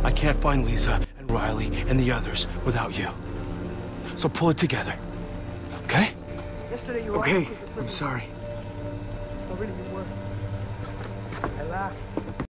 I can't find Lisa and Riley and the others without you. So pull it together, okay? Yesterday you Okay, I'm sorry. Oh, really, you were. I laughed.